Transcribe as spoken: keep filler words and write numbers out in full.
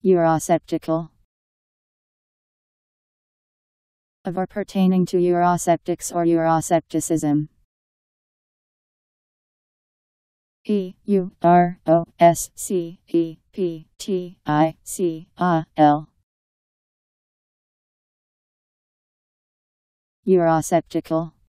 Eurosceptical. Of or pertaining to Eurosceptics or Euroscepticism. E U R O S C E P T I C A L. Eurosceptical.